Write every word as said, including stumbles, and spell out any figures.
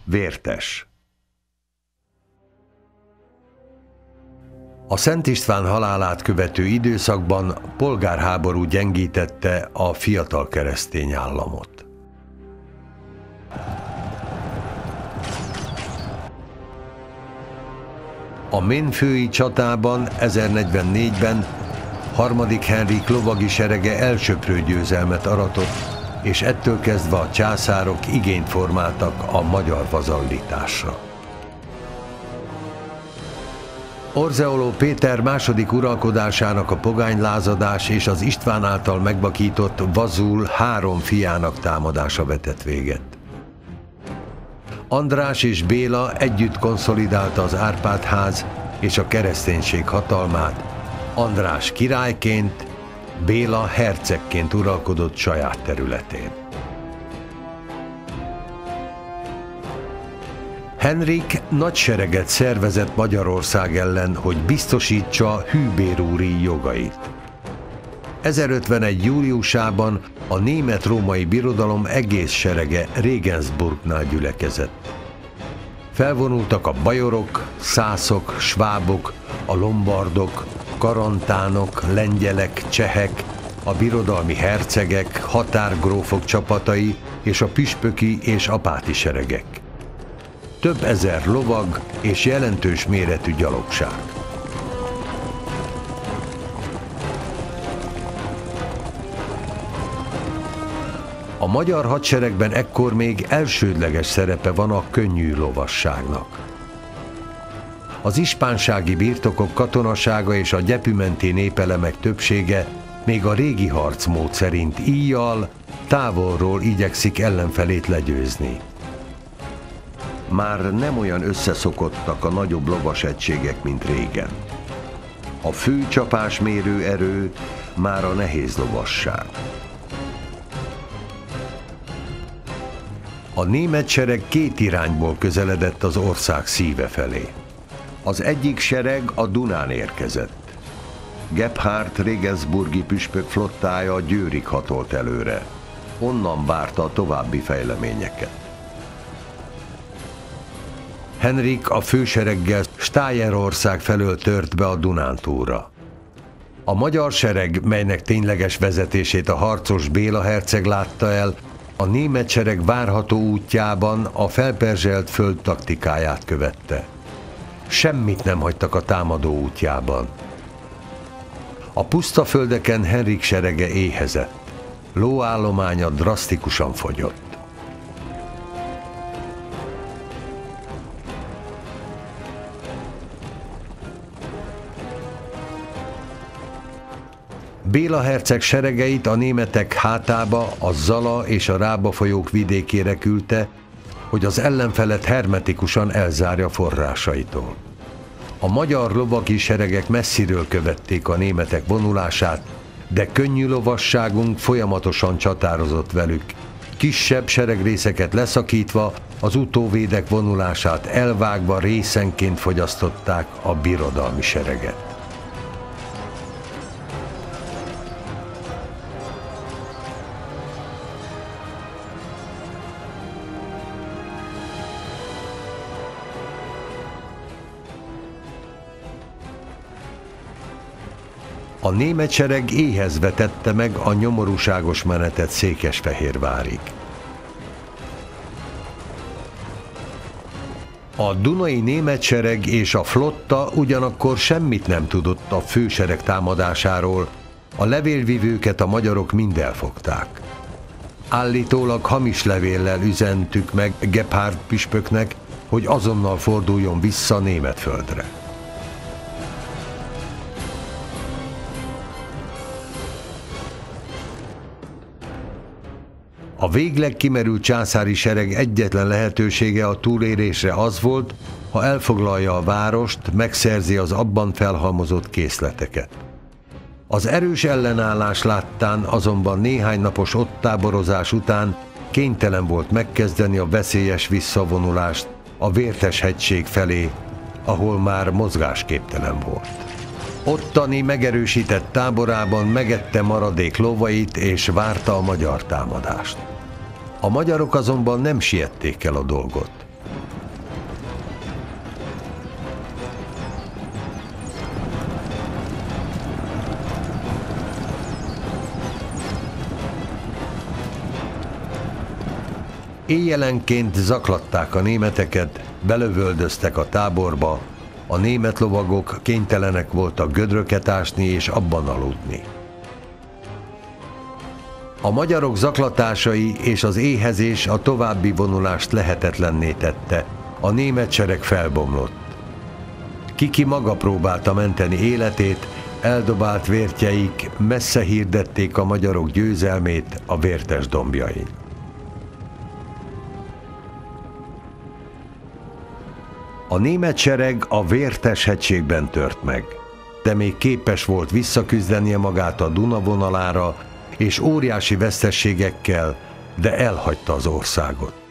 Vértes. A Szent István halálát követő időszakban polgárháború gyengítette a fiatal keresztény államot. A ménfői csatában ezernegyvennégyben harmadik Henrik lovagi serege elsöprő győzelmet aratott, és ettől kezdve a császárok igényt formáltak a magyar vazallitásra. Orzeoló Péter második uralkodásának a pogánylázadás és az István által megvakított vazul három fiának támadása vetett véget. András és Béla együtt konszolidálta az Árpád-ház és a kereszténység hatalmát. András királyként, Béla hercegként uralkodott saját területén. Henrik nagy sereget szervezett Magyarország ellen, hogy biztosítsa hűbérúri jogait. ezerötvenegy júliusában a német-római birodalom egész serege Regensburgnál gyülekezett. Felvonultak a bajorok, szászok, svábok, a lombardok, karantánok, lengyelek, csehek, a birodalmi hercegek, határgrófok csapatai és a püspöki és apáti seregek. Több ezer lovag és jelentős méretű gyalogság. A magyar hadseregben ekkor még elsődleges szerepe van a könnyű lovasságnak. Az ispánsági birtokok katonasága és a gyepümenti népelemek többsége még a régi harcmód szerint íjjal, távolról igyekszik ellenfelét legyőzni. Már nem olyan összeszokottak a nagyobb lovas egységek, mint régen. A fő csapásmérő erő már a nehéz lovasság. A német sereg két irányból közeledett az ország szíve felé. Az egyik sereg a Dunán érkezett. Gebhard regensburgi püspök flottája Győrig hatolt előre. Onnan várta a további fejleményeket. Henrik a fősereggel Stájerország felől tört be a Dunántúlra. A magyar sereg, melynek tényleges vezetését a harcos Béla herceg látta el, a német sereg várható útjában a felperzselt föld taktikáját követte. Semmit nem hagytak a támadó útjában. A puszta földeken Henrik serege éhezett. Lóállománya drasztikusan fogyott. Béla herceg seregeit a németek hátába, a Zala és a Rába folyók vidékére küldte, hogy az ellenfelet hermetikusan elzárja forrásaitól. A magyar lovagi seregek messziről követték a németek vonulását, de könnyű lovasságunk folyamatosan csatározott velük. Kisebb seregrészeket leszakítva, az utóvédek vonulását elvágva részenként fogyasztották a birodalmi sereget. A német sereg éhezve tette meg a nyomorúságos menetet Székesfehérvárig. A dunai német sereg és a flotta ugyanakkor semmit nem tudott a fősereg támadásáról, a levélvivőket a magyarok mind elfogták. Állítólag hamis levéllel üzentük meg Gebhard püspöknek, hogy azonnal forduljon vissza Németföldre. A végleg kimerült császári sereg egyetlen lehetősége a túlélésre az volt, ha elfoglalja a várost, megszerzi az abban felhalmozott készleteket. Az erős ellenállás láttán azonban néhány napos ott táborozás után kénytelen volt megkezdeni a veszélyes visszavonulást a Vértes hegység felé, ahol már mozgásképtelen volt. Ottani megerősített táborában megette maradék lovait és várta a magyar támadást. A magyarok azonban nem siették el a dolgot. Éjjelenként zaklatták a németeket, belövöldöztek a táborba, a német lovagok kénytelenek voltak gödröket ásni és abban aludni. A magyarok zaklatásai és az éhezés a további vonulást lehetetlenné tette, a német sereg felbomlott. Kiki maga próbálta menteni életét, eldobált vértjeik messze hirdették a magyarok győzelmét a vértes dombjain. A német sereg a Vértes hegységben tört meg, de még képes volt visszaküzdenie magát a Duna vonalára, és óriási veszteségekkel, de elhagyta az országot.